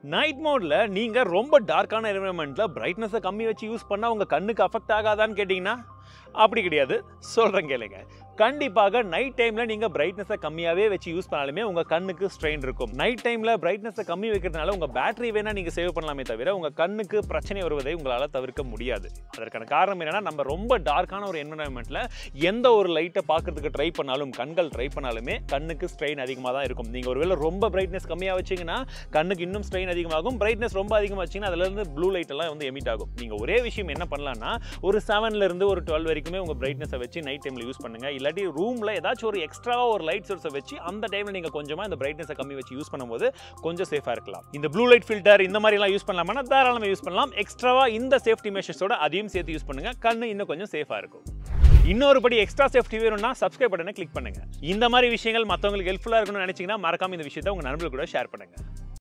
Night மோட்ல நீங்க ரொம்ப டார்க்கான என்விரான்மெண்ட்ல பிரைட்னஸை கம்மி வச்சு யூஸ் பண்ணா உங்க கண்ணுக்கு அஃபெக்ட் ஆகாதான்னு கேட்டிங்கன்னா அப்படி கிடையாது. சொல்றேன் கேளுங்க. கண்டிப்பாக நைட் டைம்ல நீங்க பிரைட்னஸை கம்மியாவே வச்சு யூஸ் பண்ணாலுமே உங்க கண்ணுக்கு ஸ்ட்ரெயின் இருக்கும். நைட் டைம்ல பிரைட்னஸை கம்மி வைக்கிறதுனால உங்க பேட்டரி வேணா நீங்க சேவ் பண்ணலாமே தவிர உங்க கண்ணுக்கு பிரச்சனை வருவதை உங்களால தவிர்க்க முடியாது. அதற்கான காரணம் என்னன்னா, நம்ம ரொம்ப டார்க்கான ஒரு என்விரான்மெண்ட்ல எந்த ஒரு லைட்டை பார்க்கறதுக்கு ட்ரை பண்ணாலும் ட்ரை பண்ணாலுமே கண்ணுக்கு ஸ்ட்ரெயின் அதிகமாக தான் இருக்கும். நீங்க ஒருவேளை ரொம்ப பிரைட்னஸ் கம்மியாக வச்சீங்கன்னா கண்ணுக்கு இன்னும் ஸ்ட்ரெயின் அதிகமாகும். பிரைட்னஸ் ரொம்ப அதிகமாக வச்சீங்கன்னா அதுல இருந்து ப்ளூ லைட் எல்லாம் வந்து எமிட் ஆகும். நீங்க ஒரே விஷயம் என்ன பண்ணலாம்னா, ஒரு 7ல இருந்து ஒரு 12 வரைக்குமே உங்க பிரைட்னஸை வச்சு நைட் டைம்ல யூஸ் பண்ணுங்க. இல்லாட்டி ரூம்ல ஏதாச்சும் ஒரு எக்ஸ்ட்ராவா ஒரு லைட் சோர்ஸை வச்சு அந்த டைம்ல நீங்க கொஞ்சமா இந்த பிரைட்னஸை கம்மி வச்சு யூஸ் பண்ணும்போது கொஞ்சம் சேஃபா இருக்கலாம். இந்த ப்ளூ லைட் ஃபில்டர் இந்த மாதிரி எல்லாம் யூஸ் பண்ணலாமா? தாராளமா யூஸ் பண்ணலாம். எக்ஸ்ட்ராவா இந்த சேஃப்டி மெஷர்ஸோட அதையும் சேர்த்து யூஸ் பண்ணுங்க. கண்ணு இன்னும் கொஞ்சம் சேஃபா இருக்கும். இன்னொரு படி எக்ஸ்ட்ரா சேஃப்டி வேணும்னா சப்ஸ்கிரைப் பட்டனை கிளிக் பண்ணுங்க. இந்த மாதிரி விஷயங்கள் மற்றவங்களுக்கு ஹெல்ப்ஃபுல்லா இருக்கணும்னு நினைச்சீங்கன்னா மறக்காம இந்த விஷயத்தை உங்க நண்பர்களுக்கு கூட ஷேர் பண்ணுங்க.